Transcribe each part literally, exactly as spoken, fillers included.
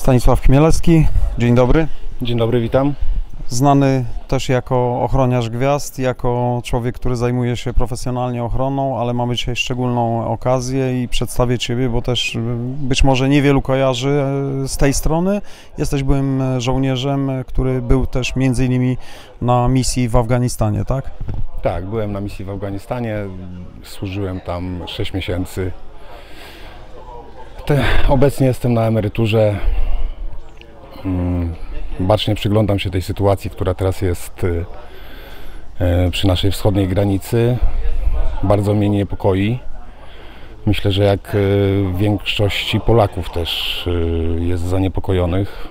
Stanisław Chmielewski, dzień dobry. Dzień dobry, witam. Znany też jako ochroniarz gwiazd, jako człowiek, który zajmuje się profesjonalnie ochroną, ale mamy dzisiaj szczególną okazję i przedstawię Ciebie, bo też być może niewielu kojarzy z tej strony. Jesteś byłym żołnierzem, który był też między innymi na misji w Afganistanie, tak? Tak, byłem na misji w Afganistanie, służyłem tam sześć miesięcy. Te, obecnie jestem na emeryturze. Bacznie przyglądam się tej sytuacji, która teraz jest przy naszej wschodniej granicy. Bardzo mnie niepokoi. Myślę, że jak większości Polaków też jest zaniepokojonych.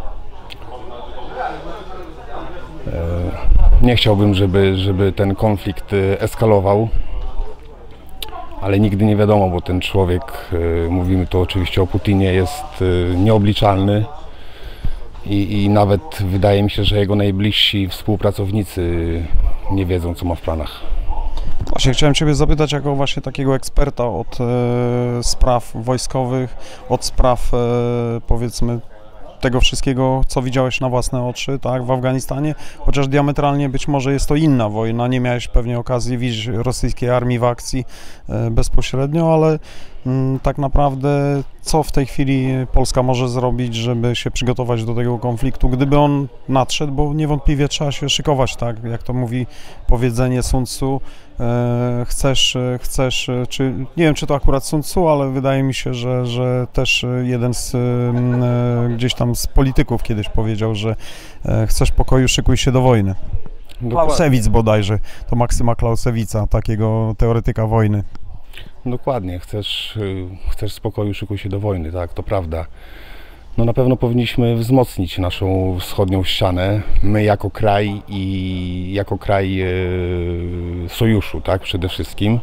Nie chciałbym, żeby, żeby ten konflikt eskalował, ale nigdy nie wiadomo, bo ten człowiek, mówimy tu oczywiście o Putinie, jest nieobliczalny. I, I nawet wydaje mi się, że jego najbliżsi współpracownicy nie wiedzą, co ma w planach. Właśnie chciałem Ciebie zapytać, jako właśnie takiego eksperta od e, spraw wojskowych, od spraw e, powiedzmy tego wszystkiego, co widziałeś na własne oczy, tak, w Afganistanie, chociaż diametralnie być może jest to inna wojna, nie miałeś pewnie okazji widzieć rosyjskiej armii w akcji e, bezpośrednio, ale m, tak naprawdę co w tej chwili Polska może zrobić, żeby się przygotować do tego konfliktu, gdyby on nadszedł, bo niewątpliwie trzeba się szykować, tak, jak to mówi powiedzenie Sun Tzu, e, chcesz, chcesz, czy, nie wiem, czy to akurat Sun Tzu, ale wydaje mi się, że, że też jeden z e, gdzieś tam z polityków kiedyś powiedział, że e, chcesz pokoju, szykuj się do wojny. Clausewitz bodajże, to Maksyma Clausewitza, takiego teoretyka wojny. Dokładnie, chcesz, chcesz spokoju, szykuj się do wojny, tak, to prawda. No na pewno powinniśmy wzmocnić naszą wschodnią ścianę, my jako kraj i jako kraj e, sojuszu, tak, przede wszystkim.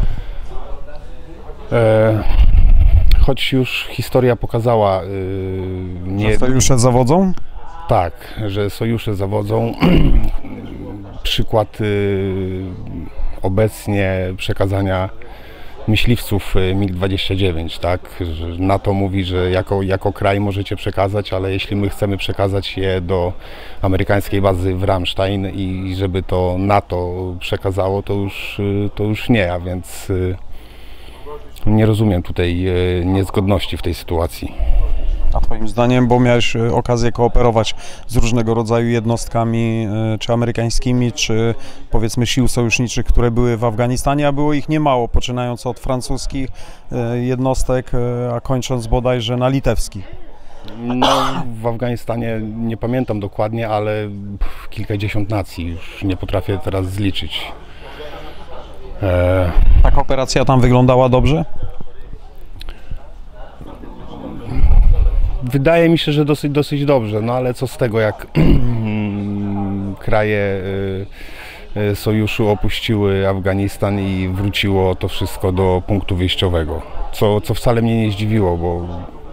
E, choć już historia pokazała... E, nie, że sojusze zawodzą? Tak, że sojusze zawodzą. Przykład e, obecnie przekazania myśliwców mig dwadzieścia dziewięć, tak? Że NATO mówi, że jako, jako kraj możecie przekazać, ale jeśli my chcemy przekazać je do amerykańskiej bazy w Ramstein i żeby to NATO przekazało, to już, to już nie, a więc nie rozumiem tutaj niezgodności w tej sytuacji. A Twoim zdaniem, bo miałeś okazję kooperować z różnego rodzaju jednostkami, czy amerykańskimi, czy powiedzmy sił sojuszniczych, które były w Afganistanie, a było ich niemało, poczynając od francuskich jednostek, a kończąc bodajże na litewskich. No, w Afganistanie nie pamiętam dokładnie, ale kilkadziesiąt nacji, już nie potrafię teraz zliczyć. E... Ta kooperacja tam wyglądała dobrze? Wydaje mi się, że dosyć, dosyć dobrze, no ale co z tego, jak kraje sojuszu opuściły Afganistan i wróciło to wszystko do punktu wyjściowego, co, co wcale mnie nie zdziwiło, bo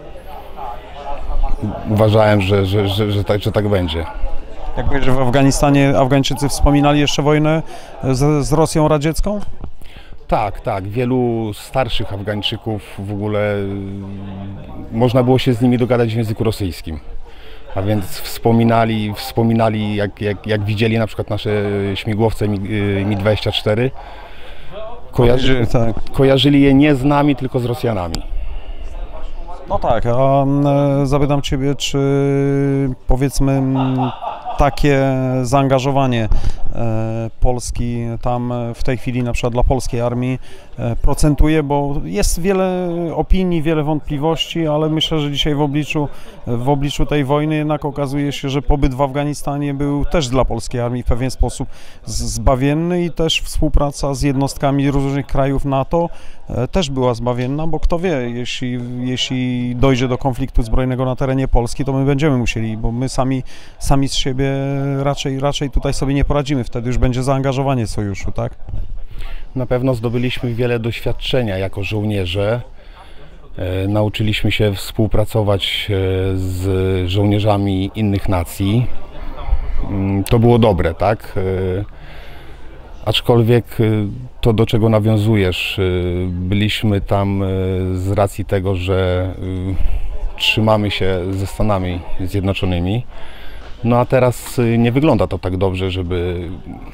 uważałem, że, że, że, że, tak, że tak będzie. Jak wiesz, że w Afganistanie Afgańczycy wspominali jeszcze wojnę z, z Rosją radziecką? Tak, tak. Wielu starszych Afgańczyków w ogóle można było się z nimi dogadać w języku rosyjskim. A więc wspominali, wspominali jak, jak, jak widzieli na przykład nasze śmigłowce Mi dwadzieścia cztery, kojarzy, kojarzyli je nie z nami, tylko z Rosjanami. No tak, a zapytam Ciebie, czy powiedzmy takie zaangażowanie Polski tam w tej chwili na przykład dla polskiej armii procentuje, bo jest wiele opinii, wiele wątpliwości, ale myślę, że dzisiaj w obliczu, w obliczu tej wojny jednak okazuje się, że pobyt w Afganistanie był też dla polskiej armii w pewien sposób zbawienny i też współpraca z jednostkami różnych krajów NATO też była zbawienna, bo kto wie, jeśli, jeśli dojdzie do konfliktu zbrojnego na terenie Polski, to my będziemy musieli, bo my sami, sami z siebie raczej, raczej tutaj sobie nie poradzimy, wtedy już będzie zaangażowanie sojuszu, tak? Na pewno zdobyliśmy wiele doświadczenia jako żołnierze. E, nauczyliśmy się współpracować z żołnierzami innych nacji. E, to było dobre, tak? E, aczkolwiek to, do czego nawiązujesz, e, byliśmy tam e, z racji tego, że e, trzymamy się ze Stanami Zjednoczonymi. No a teraz nie wygląda to tak dobrze, żeby...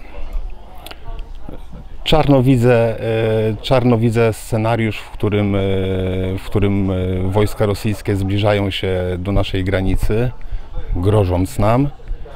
Czarno widzę, czarno widzę scenariusz, w którym, w którym wojska rosyjskie zbliżają się do naszej granicy, grożąc nam.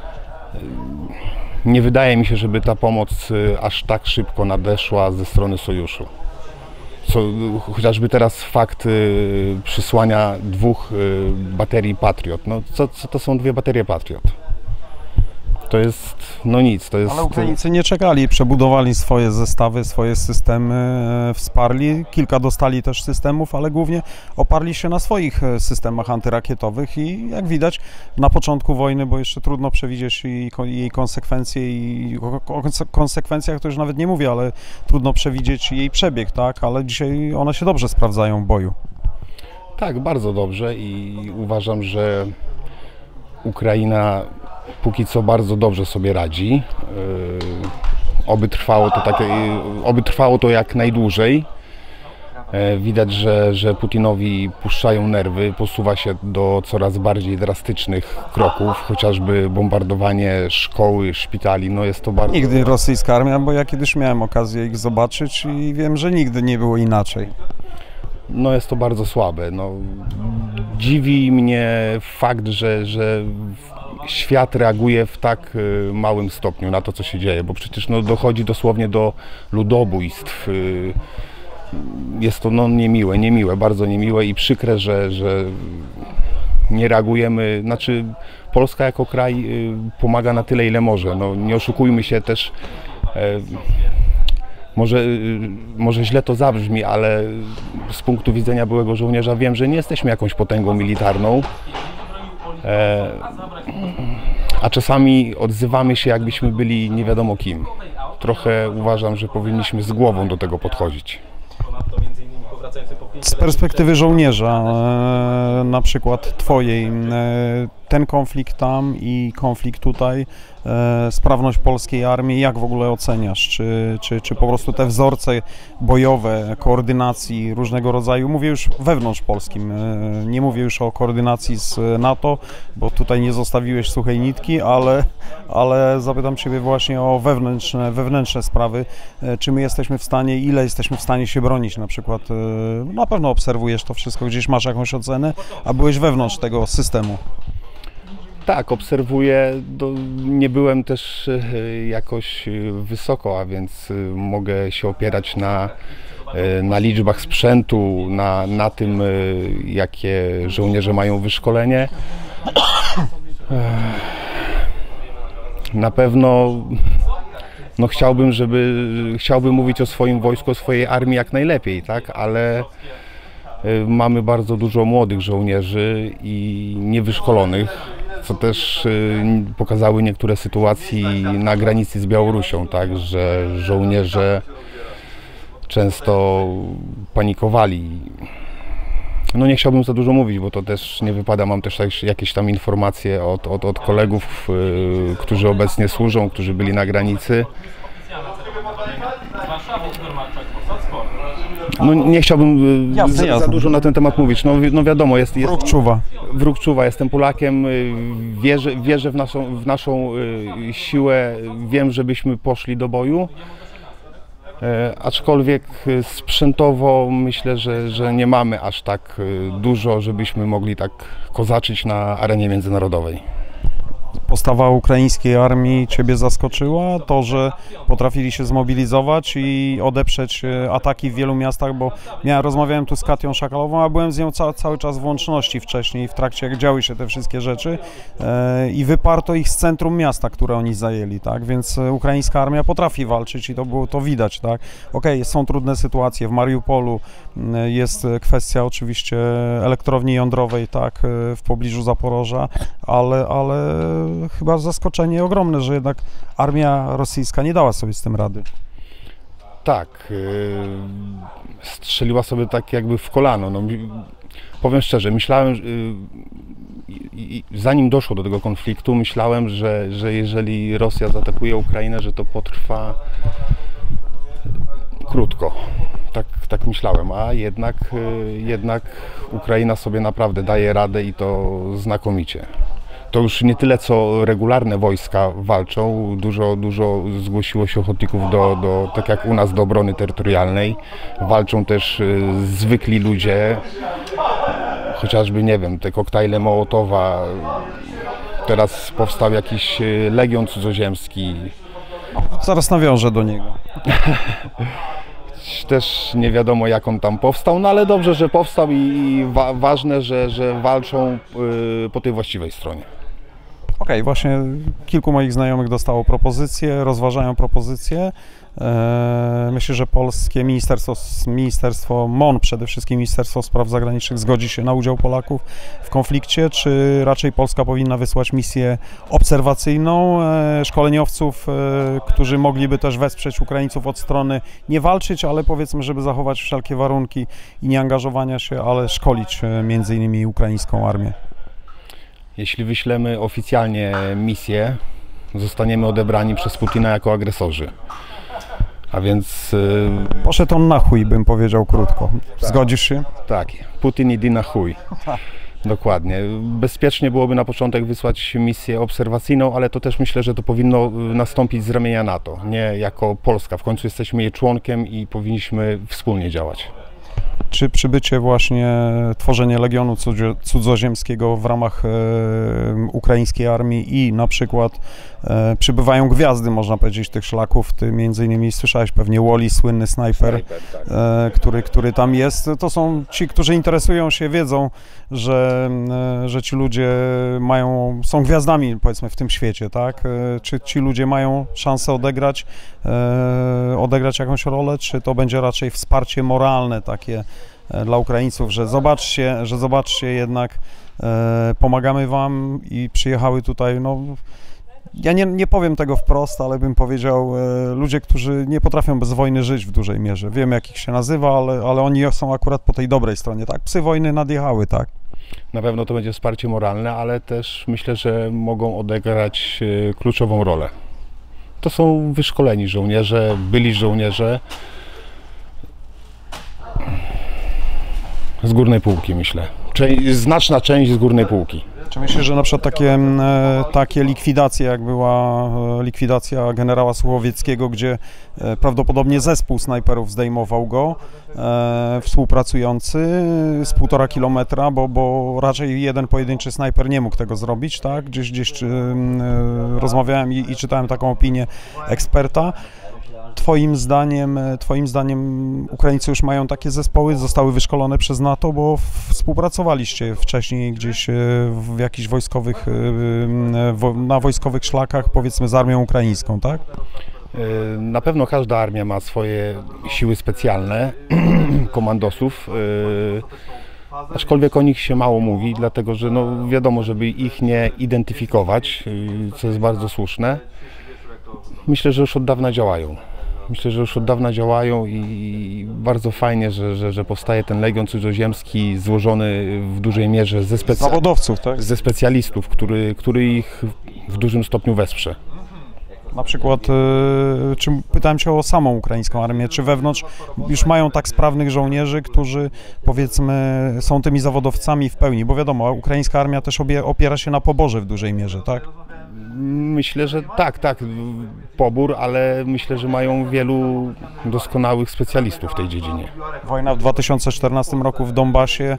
Nie wydaje mi się, żeby ta pomoc aż tak szybko nadeszła ze strony sojuszu. Co, chociażby teraz fakt przysłania dwóch baterii Patriot. No co, co to są dwie baterie Patriot? To jest, no nic, to jest... Ale Ukraińcy nie czekali, przebudowali swoje zestawy, swoje systemy, wsparli. Kilka dostali też systemów, ale głównie oparli się na swoich systemach antyrakietowych i jak widać na początku wojny, bo jeszcze trudno przewidzieć jej konsekwencje i o konsekwencjach to już nawet nie mówię, ale trudno przewidzieć jej przebieg, tak? Ale dzisiaj one się dobrze sprawdzają w boju. Tak, bardzo dobrze i uważam, że Ukraina póki co bardzo dobrze sobie radzi. Yy, oby trwało to takie, oby trwało to jak najdłużej. Yy, widać, że, że Putinowi puszczają nerwy, posuwa się do coraz bardziej drastycznych kroków, chociażby bombardowanie szkoły, szpitali. No jest to bardzo... Nigdy rosyjska armia, bo ja kiedyś miałem okazję ich zobaczyć i wiem, że nigdy nie było inaczej. No jest to bardzo słabe. No, dziwi mnie fakt, że, że świat reaguje w tak małym stopniu na to, co się dzieje, bo przecież no, dochodzi dosłownie do ludobójstw. Jest to no, niemiłe, niemiłe, bardzo niemiłe i przykre, że, że nie reagujemy. Znaczy Polska jako kraj pomaga na tyle, ile może. No, nie oszukujmy się też. Może, może źle to zabrzmi, ale z punktu widzenia byłego żołnierza wiem, że nie jesteśmy jakąś potęgą militarną, e, a czasami odzywamy się, jakbyśmy byli nie wiadomo kim. Trochę uważam, że powinniśmy z głową do tego podchodzić. Z perspektywy żołnierza, e, na przykład twojej, e, ten konflikt tam i konflikt tutaj, e, sprawność polskiej armii, jak w ogóle oceniasz? Czy, czy, czy po prostu te wzorce bojowe, koordynacji różnego rodzaju, mówię już wewnątrz polskim, e, nie mówię już o koordynacji z NATO, bo tutaj nie zostawiłeś suchej nitki, ale, ale zapytam Ciebie właśnie o wewnętrzne, wewnętrzne sprawy. E, czy my jesteśmy w stanie, ile jesteśmy w stanie się bronić na przykład? E, na pewno obserwujesz to wszystko, gdzieś masz jakąś ocenę, a byłeś wewnątrz tego systemu. Tak, obserwuję. Do, nie byłem też jakoś wysoko, a więc mogę się opierać na, na liczbach sprzętu, na, na tym, jakie żołnierze mają wyszkolenie. Na pewno no chciałbym, żeby chciałbym mówić o swoim wojsku, o swojej armii jak najlepiej, tak, ale mamy bardzo dużo młodych żołnierzy i niewyszkolonych, co też pokazały niektóre sytuacje na granicy z Białorusią, tak, że żołnierze często panikowali. No nie chciałbym za dużo mówić, bo to też nie wypada, mam też jakieś tam informacje od, od, od kolegów, yy, którzy obecnie służą, którzy byli na granicy. No nie chciałbym yy, jasne, za, jasne. za dużo na ten temat mówić, no, no wiadomo, jest... jest Wróg czuwa. Wróg czuwa, jestem Polakiem, yy, wierzę, wierzę w naszą, w naszą yy, siłę, wiem, żebyśmy poszli do boju. E, aczkolwiek sprzętowo myślę, że, że nie mamy aż tak dużo, żebyśmy mogli tak kozaczyć na arenie międzynarodowej. Postawa ukraińskiej armii Ciebie zaskoczyła? To, że potrafili się zmobilizować i odeprzeć ataki w wielu miastach, bo ja rozmawiałem tu z Katią Szakalową, a byłem z nią ca cały czas w łączności wcześniej, w trakcie jak działy się te wszystkie rzeczy e, i wyparto ich z centrum miasta, które oni zajęli, tak, więc ukraińska armia potrafi walczyć i to było to widać, tak. Okej, są trudne sytuacje, w Mariupolu jest kwestia oczywiście elektrowni jądrowej, tak, w pobliżu Zaporoża, ale, ale chyba zaskoczenie ogromne, że jednak armia rosyjska nie dała sobie z tym rady. Tak, yy, strzeliła sobie tak jakby w kolano. No, powiem szczerze, myślałem, yy, zanim doszło do tego konfliktu, myślałem, że, że jeżeli Rosja zaatakuje Ukrainę, że to potrwa krótko. tak, tak myślałem, a jednak, jednak Ukraina sobie naprawdę daje radę i to znakomicie. To już nie tyle co regularne wojska walczą, dużo, dużo zgłosiło się ochotników do, do, tak jak u nas, do obrony terytorialnej. Walczą też zwykli ludzie, chociażby, nie wiem, te koktajle Mołotowa. Teraz powstał jakiś legion cudzoziemski. Zaraz nawiążę do niego. Też nie wiadomo, jak on tam powstał, no ale dobrze, że powstał i wa ważne, że, że walczą y, po tej właściwej stronie. Okej, okay, właśnie kilku moich znajomych dostało propozycje, rozważają propozycje. Myślę, że polskie ministerstwo, ministerstwo M O N, przede wszystkim Ministerstwo Spraw Zagranicznych, zgodzi się na udział Polaków w konflikcie, czy raczej Polska powinna wysłać misję obserwacyjną, szkoleniowców, którzy mogliby też wesprzeć Ukraińców od strony nie walczyć, ale powiedzmy, żeby zachować wszelkie warunki i nie angażowania się, ale szkolić między innymi ukraińską armię. Jeśli wyślemy oficjalnie misję, zostaniemy odebrani przez Putina jako agresorzy. A więc... Yy... Poszedł on na chuj, bym powiedział krótko. Zgodzisz się? Tak, Putin idzie na chuj. Dokładnie. Bezpiecznie byłoby na początek wysłać misję obserwacyjną, ale to też myślę, że to powinno nastąpić z ramienia NATO, nie jako Polska. W końcu jesteśmy jej członkiem i powinniśmy wspólnie działać. Czy przybycie właśnie, tworzenie Legionu Cudzoziemskiego w ramach e, ukraińskiej armii i na przykład e, przybywają gwiazdy, można powiedzieć, tych szlaków, ty między innymi słyszałeś pewnie Wally, słynny snajper, e, który, który tam jest, to są ci, którzy interesują się, wiedzą, że, e, że ci ludzie mają, są gwiazdami, powiedzmy, w tym świecie, tak? E, czy ci ludzie mają szansę odegrać, e, odegrać jakąś rolę, czy to będzie raczej wsparcie moralne takie dla Ukraińców, że zobaczcie, że zobaczcie jednak, e, pomagamy wam i przyjechały tutaj, no, ja nie, nie powiem tego wprost, ale bym powiedział, e, ludzie, którzy nie potrafią bez wojny żyć w dużej mierze. Wiem, jak ich się nazywa, ale, ale oni są akurat po tej dobrej stronie, tak? Psy wojny nadjechały, tak? Na pewno to będzie wsparcie moralne, ale też myślę, że mogą odegrać e, kluczową rolę. To są wyszkoleni żołnierze, byli żołnierze, z górnej półki, myślę. Część, znaczna część z górnej półki. Czy myślisz, że na przykład takie, takie likwidacje, jak była likwidacja generała Suchowieckiego, gdzie prawdopodobnie zespół snajperów zdejmował go, e, współpracujący z półtora kilometra, bo, bo raczej jeden pojedynczy snajper nie mógł tego zrobić, tak? Gdzieś, gdzieś e, rozmawiałem i, i czytałem taką opinię eksperta. Twoim zdaniem, twoim zdaniem Ukraińcy już mają takie zespoły, zostały wyszkolone przez NATO, bo współpracowaliście wcześniej gdzieś w jakichś wojskowych, na wojskowych szlakach, powiedzmy, z armią ukraińską, tak? Na pewno każda armia ma swoje siły specjalne, komandosów, aczkolwiek o nich się mało mówi, dlatego że no wiadomo, żeby ich nie identyfikować, co jest bardzo słuszne. Myślę, że już od dawna działają. Myślę, że już od dawna działają i bardzo fajnie, że, że, że powstaje ten Legion Cudzoziemski złożony w dużej mierze ze, specja... zawodowców, tak? ze specjalistów, który, który ich w dużym stopniu wesprze. Na przykład, yy, czy pytałem Cię o samą ukraińską armię, czy wewnątrz już mają tak sprawnych żołnierzy, którzy, powiedzmy, są tymi zawodowcami w pełni, bo wiadomo, ukraińska armia też obie, opiera się na poborze w dużej mierze, tak? Myślę, że tak, tak, pobór, ale myślę, że mają wielu doskonałych specjalistów w tej dziedzinie. Wojna w dwa tysiące czternastym roku w Donbasie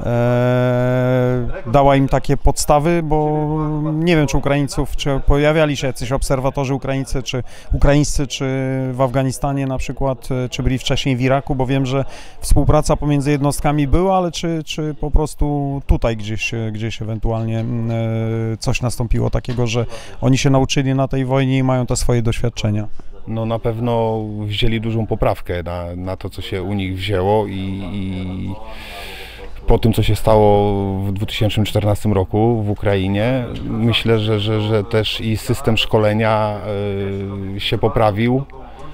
e, dała im takie podstawy, bo nie wiem, czy Ukraińców, czy pojawiali się jacyś obserwatorzy ukraińcy, czy ukraińscy, czy w Afganistanie na przykład, czy byli wcześniej w Iraku, bo wiem, że współpraca pomiędzy jednostkami była, ale czy, czy po prostu tutaj gdzieś, gdzieś ewentualnie e, coś nastąpiło takiego, że oni się nauczyli na tej wojnie i mają te swoje doświadczenia? No na pewno wzięli dużą poprawkę na, na to, co się u nich wzięło i, i po tym, co się stało w dwa tysiące czternastym roku w Ukrainie, myślę, że, że, że też i system szkolenia y, się poprawił.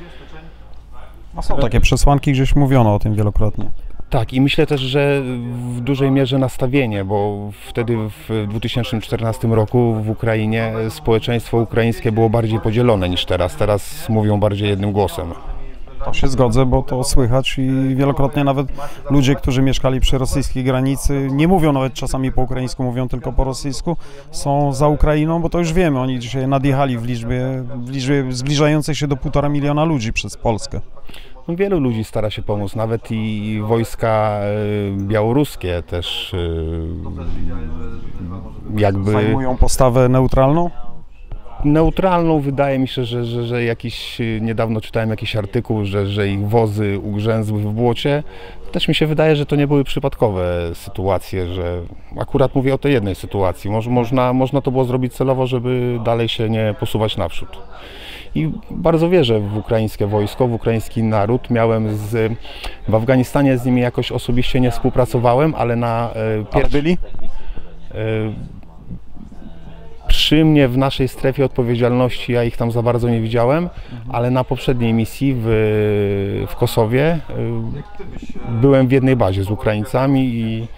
A są takie przesłanki, gdzieś mówiono o tym wielokrotnie. Tak, i myślę też, że w dużej mierze nastawienie, bo wtedy w dwa tysiące czternastym roku w Ukrainie społeczeństwo ukraińskie było bardziej podzielone niż teraz. Teraz mówią bardziej jednym głosem. To się zgodzę, bo to słychać i wielokrotnie nawet ludzie, którzy mieszkali przy rosyjskiej granicy, nie mówią nawet czasami po ukraińsku, mówią tylko po rosyjsku, są za Ukrainą, bo to już wiemy, oni dzisiaj nadjechali w liczbie, w liczbie zbliżającej się do półtora miliona ludzi przez Polskę. Wielu ludzi stara się pomóc, nawet i wojska białoruskie też jakby... Zajmują postawę neutralną? Neutralną. Wydaje mi się, że, że, że jakiś, niedawno czytałem jakiś artykuł, że, że ich wozy ugrzęzły w błocie. Też mi się wydaje, że to nie były przypadkowe sytuacje, że akurat mówię o tej jednej sytuacji. Moż, można, można to było zrobić celowo, żeby dalej się nie posuwać naprzód. I bardzo wierzę w ukraińskie wojsko, w ukraiński naród. Miałem z, w Afganistanie z nimi jakoś osobiście nie współpracowałem, ale na Ale byli? Przy mnie w naszej strefie odpowiedzialności ja ich tam za bardzo nie widziałem, ale na poprzedniej misji w, w Kosowie byłem w jednej bazie z Ukraińcami i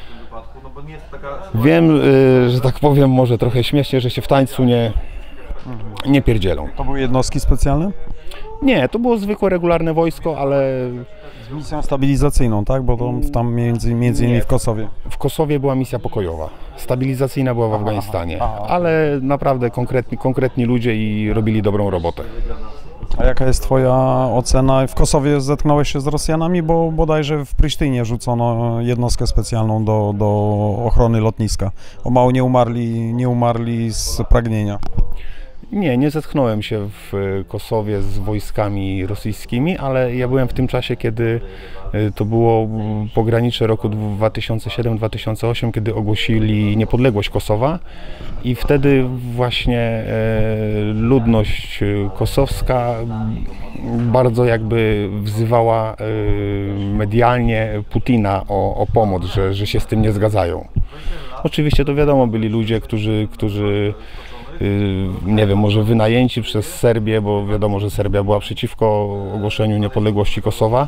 wiem, że tak powiem, może trochę śmiesznie, że się w tańcu nie, nie pierdzielą. To były jednostki specjalne? Nie, to było zwykłe, regularne wojsko, ale... Z misją stabilizacyjną, tak? Bo to tam między, między innymi w Kosowie. W Kosowie była misja pokojowa. Stabilizacyjna była w Afganistanie, aha, aha. ale naprawdę konkretni, konkretni ludzie i robili dobrą robotę. A jaka jest twoja ocena? W Kosowie zetknąłeś się z Rosjanami, bo bodajże w Prysztynie rzucono jednostkę specjalną do, do ochrony lotniska. O mało nie umarli, nie umarli z pragnienia. Nie, nie zetknąłem się w Kosowie z wojskami rosyjskimi, ale ja byłem w tym czasie, kiedy to było pogranicze roku dwa tysiące siódmego dwa tysiące ósmego, kiedy ogłosili niepodległość Kosowa i wtedy właśnie ludność kosowska bardzo jakby wzywała medialnie Putina o, o pomoc, że, że się z tym nie zgadzają. Oczywiście to wiadomo, byli ludzie, którzy, którzy nie wiem, może wynajęci przez Serbię, bo wiadomo, że Serbia była przeciwko ogłoszeniu niepodległości Kosowa.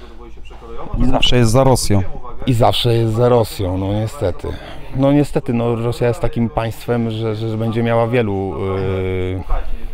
I zawsze jest za Rosją. I zawsze jest za Rosją, no niestety. No niestety, no Rosja jest takim państwem, że, że będzie miała wielu yy,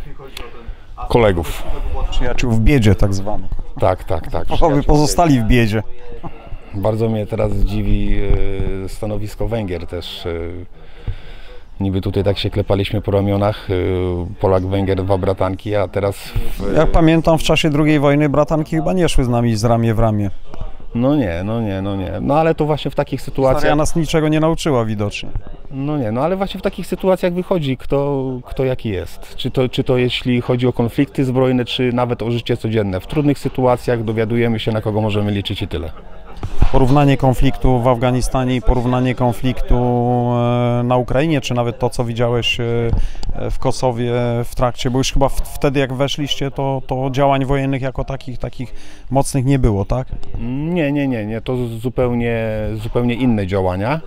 kolegów. Przyjaciół w biedzie tak zwanych. Tak, tak, tak. By pozostali w biedzie. Bardzo mnie teraz dziwi yy, stanowisko Węgier też. Yy, Niby tutaj tak się klepaliśmy po ramionach, Polak, Węgier, dwa bratanki, a teraz... W... Jak pamiętam, w czasie drugiej wojny bratanki chyba nie szły z nami z ramię w ramię. No nie, no nie, no nie. No ale to właśnie w takich sytuacjach... Historia nas niczego nie nauczyła widocznie. No nie, no ale właśnie w takich sytuacjach wychodzi kto, kto jaki jest. Czy to, czy to jeśli chodzi o konflikty zbrojne, czy nawet o życie codzienne. W trudnych sytuacjach dowiadujemy się, na kogo możemy liczyć i tyle. Porównanie konfliktu w Afganistanie i porównanie konfliktu na Ukrainie, czy nawet to, co widziałeś w Kosowie w trakcie, bo już chyba wtedy, jak weszliście, to, to działań wojennych jako takich, takich mocnych nie było, tak? Nie, nie, nie, nie. To zupełnie, zupełnie inne działania.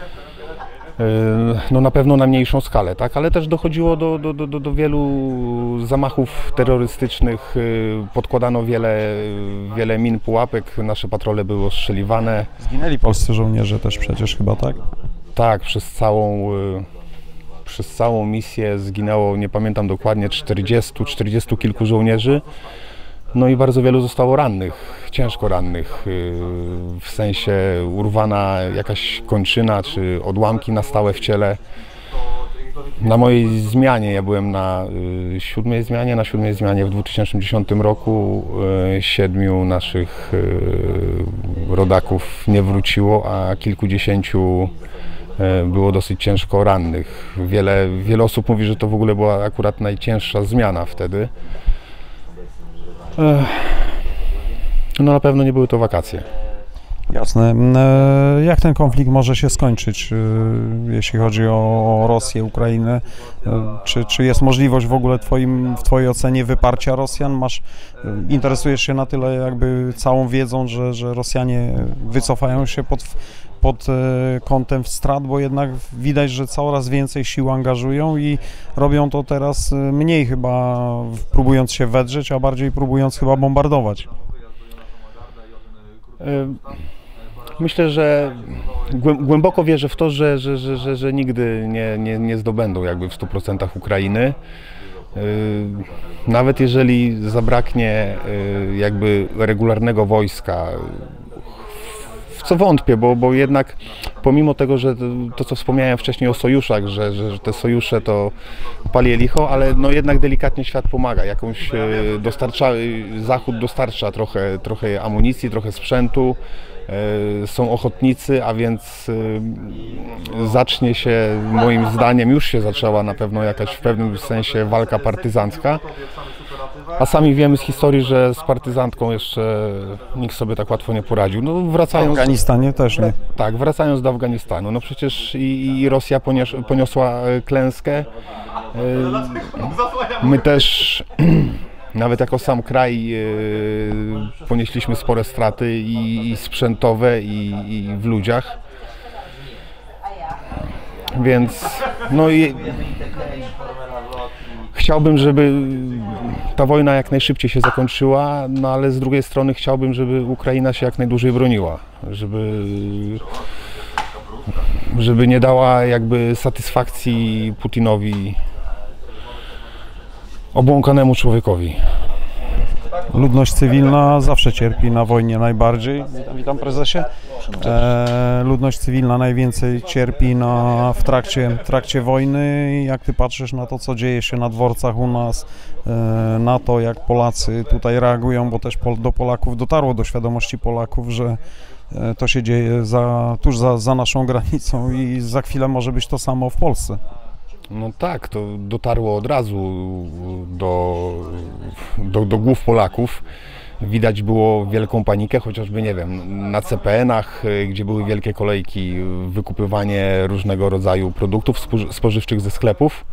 No na pewno na mniejszą skalę, tak, ale też dochodziło do, do, do, do wielu zamachów terrorystycznych, podkładano wiele, wiele min, pułapek, nasze patrole były ostrzeliwane. Zginęli polscy żołnierze też przecież chyba, tak? Tak, przez całą, przez całą misję zginęło, nie pamiętam dokładnie, czterdziestu, czterdziestu kilku żołnierzy. No i bardzo wielu zostało rannych, ciężko rannych, w sensie urwana jakaś kończyna czy odłamki na stałe w ciele. Na mojej zmianie, ja byłem na siódmej zmianie, na siódmej zmianie w dwa tysiące dziesiątym roku siedmiu naszych rodaków nie wróciło, a kilkudziesięciu było dosyć ciężko rannych. Wiele, wiele osób mówi, że to w ogóle była akurat najcięższa zmiana wtedy. No na pewno nie były to wakacje. Jasne. Jak ten konflikt może się skończyć, jeśli chodzi o Rosję, Ukrainę? Czy, czy jest możliwość w ogóle twoim, w twojej ocenie wyparcia Rosjan? Masz, interesujesz się na tyle jakby całą wiedzą, że, że Rosjanie wycofają się pod, pod kątem strat, bo jednak widać, że coraz więcej sił angażują i robią to teraz mniej chyba próbując się wedrzeć, a bardziej próbując chyba bombardować. Myślę, że głęboko wierzę w to, że, że, że, że, że nigdy nie, nie, nie zdobędą jakby w stu procentach Ukrainy. Nawet jeżeli zabraknie jakby regularnego wojska, w co wątpię, bo, bo jednak pomimo tego, że to, co wspomniałem wcześniej o sojuszach, że, że te sojusze to pali licho, ale no jednak delikatnie świat pomaga. Jakąś dostarcza, Zachód dostarcza trochę, trochę amunicji, trochę sprzętu, są ochotnicy, a więc zacznie się, moim zdaniem, już się zaczęła na pewno jakaś w pewnym sensie walka partyzancka. A sami wiemy z historii, że z partyzantką jeszcze nikt sobie tak łatwo nie poradził. No, wracając, w Afganistanie też nie. Tak, wracając do Afganistanu, no przecież i, i Rosja ponios, poniosła klęskę. My też, nawet jako sam kraj, ponieśliśmy spore straty i, i sprzętowe, i, i w ludziach. Więc no i chciałbym, żeby ta wojna jak najszybciej się zakończyła, no ale z drugiej strony chciałbym, żeby Ukraina się jak najdłużej broniła, żeby, żeby nie dała jakby satysfakcji Putinowi, obłąkanemu człowiekowi. Ludność cywilna zawsze cierpi na wojnie najbardziej. Witam, witam prezesie. E, ludność cywilna najwięcej cierpi na, w trakcie, trakcie wojny. Jak ty patrzysz na to, co dzieje się na dworcach u nas, e, na to, jak Polacy tutaj reagują, bo też do Polaków dotarło, do świadomości Polaków, że e, to się dzieje za, tuż za, za naszą granicą i za chwilę może być to samo w Polsce. No tak, to dotarło od razu do, do, do głów Polaków. Widać było wielką panikę, chociażby, nie wiem, na C P N-ach, gdzie były wielkie kolejki, wykupywanie różnego rodzaju produktów spożywczych ze sklepów.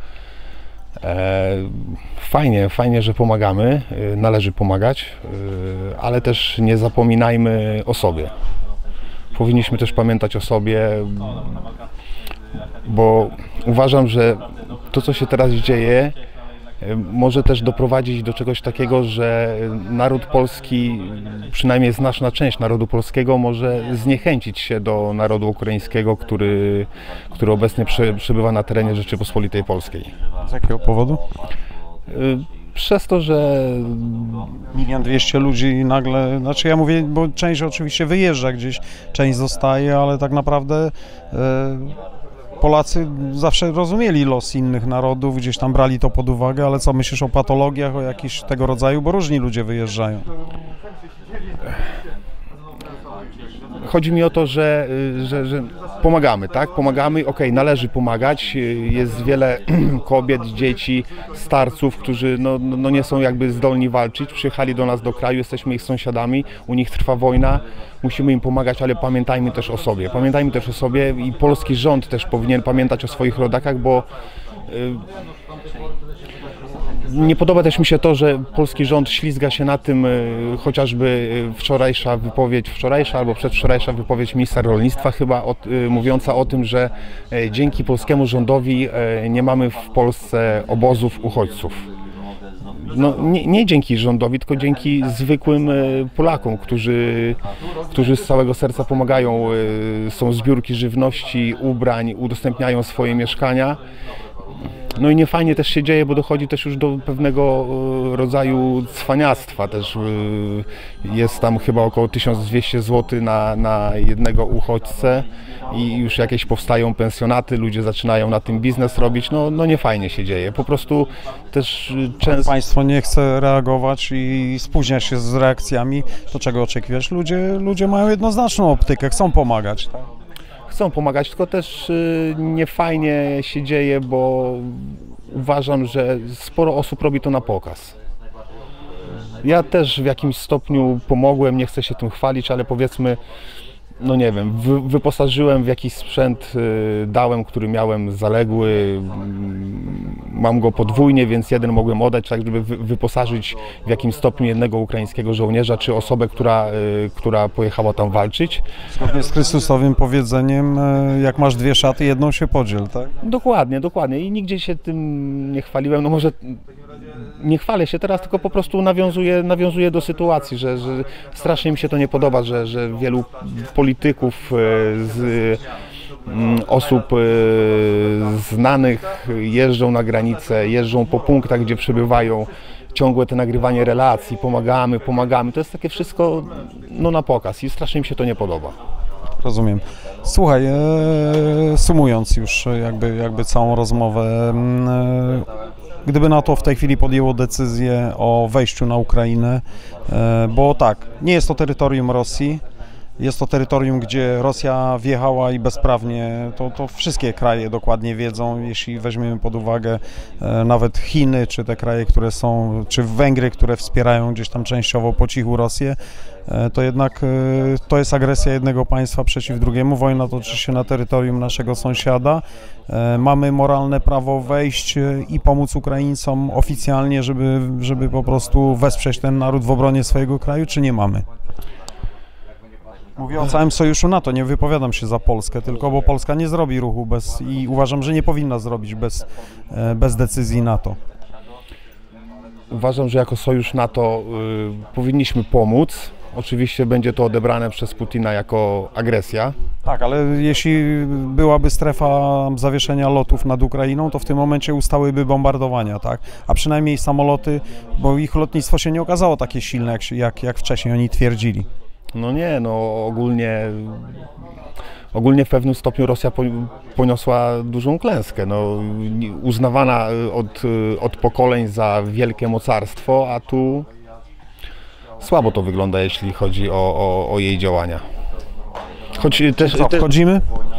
Fajnie, fajnie, że pomagamy, należy pomagać, ale też nie zapominajmy o sobie. Powinniśmy też pamiętać o sobie, bo uważam, że to, co się teraz dzieje, może też doprowadzić do czegoś takiego, że naród polski, przynajmniej znaczna część narodu polskiego, może zniechęcić się do narodu ukraińskiego, który, który obecnie przebywa na terenie Rzeczypospolitej Polskiej. Z jakiego powodu? Przez to, że milion dwieście ludzi nagle, znaczy ja mówię, bo część oczywiście wyjeżdża gdzieś, część zostaje, ale tak naprawdę e, Polacy zawsze rozumieli los innych narodów, gdzieś tam brali to pod uwagę, ale co myślisz o patologiach, o jakichś tego rodzaju, bo różni ludzie wyjeżdżają. Chodzi mi o to, że, że, że pomagamy, tak? Pomagamy, okej, należy pomagać. Jest wiele kobiet, dzieci, starców, którzy no, no nie są jakby zdolni walczyć. Przyjechali do nas do kraju, jesteśmy ich sąsiadami, u nich trwa wojna. Musimy im pomagać, ale pamiętajmy też o sobie. Pamiętajmy też o sobie i polski rząd też powinien pamiętać o swoich rodakach, bo yy, nie podoba też mi się to, że polski rząd ślizga się na tym, chociażby wczorajsza wypowiedź, wczorajsza albo przedwczorajsza wypowiedź ministra rolnictwa chyba o, mówiąca o tym, że dzięki polskiemu rządowi nie mamy w Polsce obozów uchodźców. No, nie, nie dzięki rządowi, tylko dzięki zwykłym Polakom, którzy, którzy z całego serca pomagają. Są zbiórki żywności, ubrań, udostępniają swoje mieszkania. No i niefajnie też się dzieje, bo dochodzi też już do pewnego rodzaju cwaniactwa. Też jest tam chyba około tysiąc dwieście złotych na, na jednego uchodźcę i już jakieś powstają pensjonaty, ludzie zaczynają na tym biznes robić. No, no niefajnie się dzieje. Po prostu też często... Państwo nie chce reagować i spóźnia się z reakcjami. To czego oczekiwać? Ludzie, ludzie mają jednoznaczną optykę, chcą pomagać. Tak? Chcą pomagać, tylko też niefajnie się dzieje, bo uważam, że sporo osób robi to na pokaz. Ja też w jakimś stopniu pomogłem, nie chcę się tym chwalić, ale powiedzmy, no nie wiem, wy, wyposażyłem w jakiś sprzęt, y, dałem, który miałem zaległy, y, mam go podwójnie, więc jeden mogłem oddać, tak żeby wy, wyposażyć w jakimś stopniu jednego ukraińskiego żołnierza, czy osobę, która, y, która pojechała tam walczyć. Zgodnie z Chrystusowym powiedzeniem, y, jak masz dwie szaty, jedną się podziel, tak? Dokładnie, dokładnie i nigdzie się tym nie chwaliłem, no może nie chwalę się teraz, tylko po prostu nawiązuję, nawiązuję do sytuacji, że, że strasznie mi się to nie podoba, że, że wielu polityków z, osób znanych jeżdżą na granicę, jeżdżą po punktach, gdzie przebywają, ciągłe te nagrywanie relacji, pomagamy, pomagamy. To jest takie wszystko no, na pokaz i strasznie mi się to nie podoba. Rozumiem. Słuchaj, e, sumując już jakby, jakby całą rozmowę, e, gdyby NATO w tej chwili podjęło decyzję o wejściu na Ukrainę, e, bo tak, nie jest to terytorium Rosji, jest to terytorium, gdzie Rosja wjechała i bezprawnie, to, to wszystkie kraje dokładnie wiedzą, jeśli weźmiemy pod uwagę e, nawet Chiny, czy te kraje, które są, czy Węgry, które wspierają gdzieś tam częściowo po cichu Rosję, e, to jednak e, to jest agresja jednego państwa przeciw drugiemu. Wojna toczy się na terytorium naszego sąsiada. E, mamy moralne prawo wejść e, i pomóc Ukraińcom oficjalnie, żeby, żeby po prostu wesprzeć ten naród w obronie swojego kraju, czy nie mamy? Mówię o całym sojuszu NATO, nie wypowiadam się za Polskę, tylko bo Polska nie zrobi ruchu bez i uważam, że nie powinna zrobić bez, bez decyzji NATO. Uważam, że jako sojusz NATO y, powinniśmy pomóc. Oczywiście będzie to odebrane przez Putina jako agresja. Tak, ale jeśli byłaby strefa zawieszenia lotów nad Ukrainą, to w tym momencie ustałyby bombardowania, tak? A przynajmniej samoloty, bo ich lotnictwo się nie okazało takie silne, jak, jak, jak wcześniej oni twierdzili. No nie, no ogólnie, ogólnie w pewnym stopniu Rosja poniosła dużą klęskę, no, uznawana od, od pokoleń za wielkie mocarstwo, a tu słabo to wygląda, jeśli chodzi o, o, o jej działania. Choć też, Co, też wchodzimy?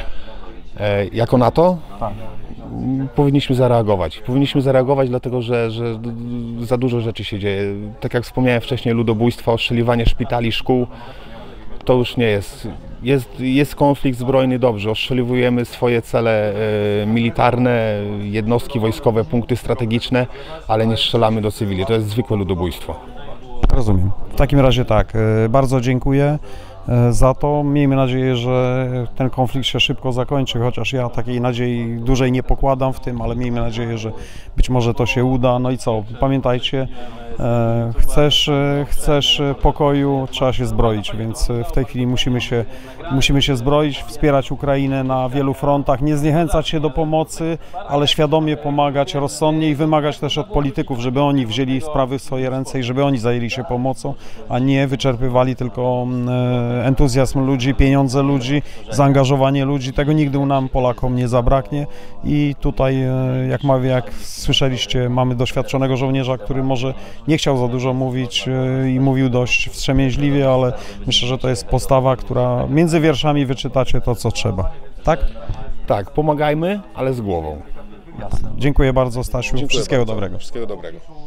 E, jako NATO? Tak. Powinniśmy zareagować. Powinniśmy zareagować, dlatego że, że za dużo rzeczy się dzieje. Tak jak wspomniałem wcześniej, ludobójstwo, ostrzeliwanie szpitali, szkół, to już nie jest. Jest, jest konflikt zbrojny, dobrze, ostrzeliwujemy swoje cele e, militarne, jednostki wojskowe, punkty strategiczne, ale nie strzelamy do cywili. To jest zwykłe ludobójstwo. Rozumiem. W takim razie tak, bardzo dziękuję za to. Miejmy nadzieję, że ten konflikt się szybko zakończy, chociaż ja takiej nadziei dużej nie pokładam w tym, ale miejmy nadzieję, że być może to się uda. No i co, pamiętajcie, chcesz, chcesz pokoju, trzeba się zbroić, więc w tej chwili musimy się, musimy się zbroić, wspierać Ukrainę na wielu frontach, nie zniechęcać się do pomocy, ale świadomie pomagać, rozsądnie i wymagać też od polityków, żeby oni wzięli sprawy w swoje ręce i żeby oni zajęli się pomocą, a nie wyczerpywali tylko entuzjazm ludzi, pieniądze ludzi, zaangażowanie ludzi. Tego nigdy nam, Polakom, nie zabraknie i tutaj, jak, ma, jak słyszeliście, mamy doświadczonego żołnierza, który może nie chciał za dużo mówić i mówił dość wstrzemięźliwie, ale myślę, że to jest postawa, która między wierszami wyczytacie to, co trzeba. Tak? Tak, pomagajmy, ale z głową. Jasne. Dziękuję bardzo, Stasiu. Dziękuję Wszystkiego bardzo. dobrego. Wszystkiego dobrego.